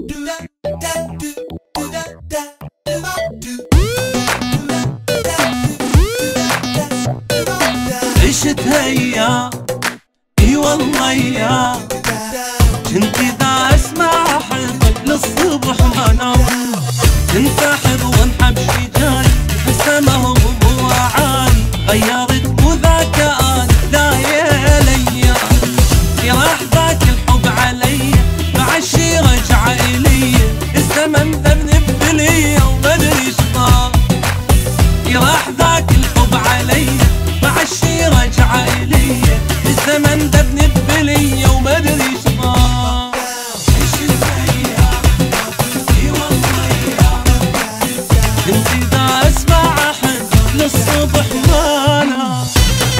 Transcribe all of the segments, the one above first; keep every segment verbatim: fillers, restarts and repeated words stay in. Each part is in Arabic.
عشت هيا اي والله يا كنت اذا اسمع احبك للصبح ما نام، كنت احب وانحب شي جاي بسمه وهو عالي، غيرت وذاك اني لا يا ليا راح ذاك الحب علي مع الشي رجع الي، الزمن ذنب بلي وما ادري شطار، راح ذاك الحب علي مع الشي رجع الي، الزمن ذنب بلي وما ادري شطار. عشت هيا اي والله يا كنت اذا اسمع احب للصبح ما انام.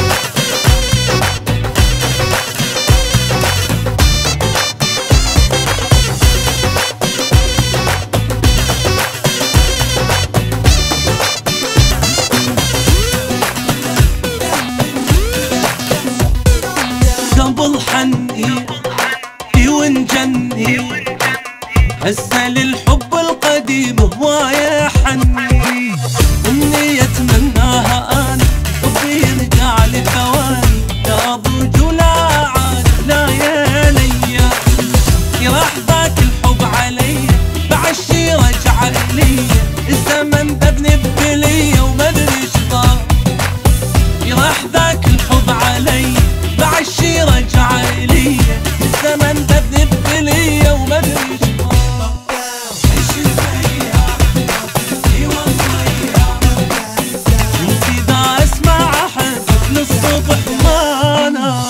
قبل حني اي ونجني هسه للحب القديم هوايه حني، امني اتمناها انا حبي يرجع لي ثواني، لا ضوج ولا عاد لا يا ليا راح ذاك الحب علي بعد شي رجع الي، الزمن ذبني بلي وما ادري شطار، راح ذاك الحب علي بعد شي رجع الي، الزمن ذبني بلي وما ادري شطار. عشت هيا اي والله يا كنت اذا اسمع احبك للصبح ما انام.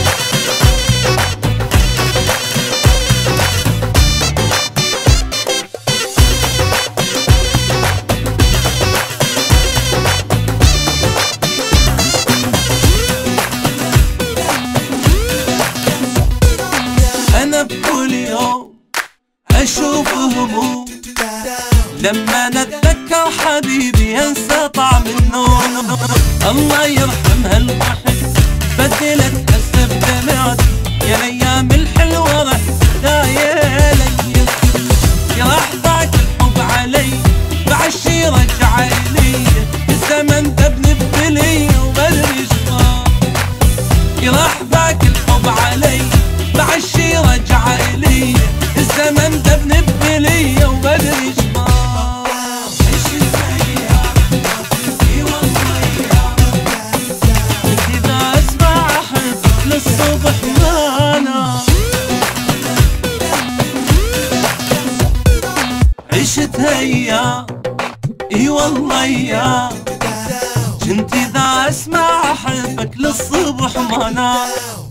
أنا بكل يوم أشوف هموم لما نتذكر حبيبي ينسى طعم النوم، الله يرحم هالضحك بدلت هسه بدمعتي يا الأيام الحلوة رح لا يا ليا راح ذاك الحب علي بعد شي رجع إلي، الزمن ذبني بلي وما ادري شطار، راح ذاك الحب علي بعد شي رجع الي، الزمن ذبني بلي وما ادري شطار. عشت هيا اي والله يا كنت اذا اسمع احبك للصبح ما انام. عشت هيا اي والله يا كنت اذا اسمع احبك للصبح ما انام.